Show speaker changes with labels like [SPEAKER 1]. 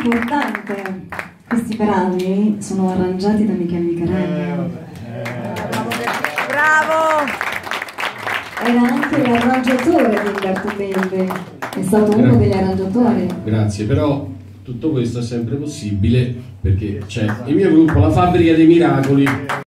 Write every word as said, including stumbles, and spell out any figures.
[SPEAKER 1] importante, questi brani sono arrangiati da Michele Micarelli.
[SPEAKER 2] Bravo!
[SPEAKER 1] Era anche l'arrangiatore di Umberto Belve, è stato
[SPEAKER 3] Gra
[SPEAKER 1] uno degli arrangiatori.
[SPEAKER 3] Grazie, però tutto questo è sempre possibile perché c'è il mio gruppo La Fabbrica dei Miracoli.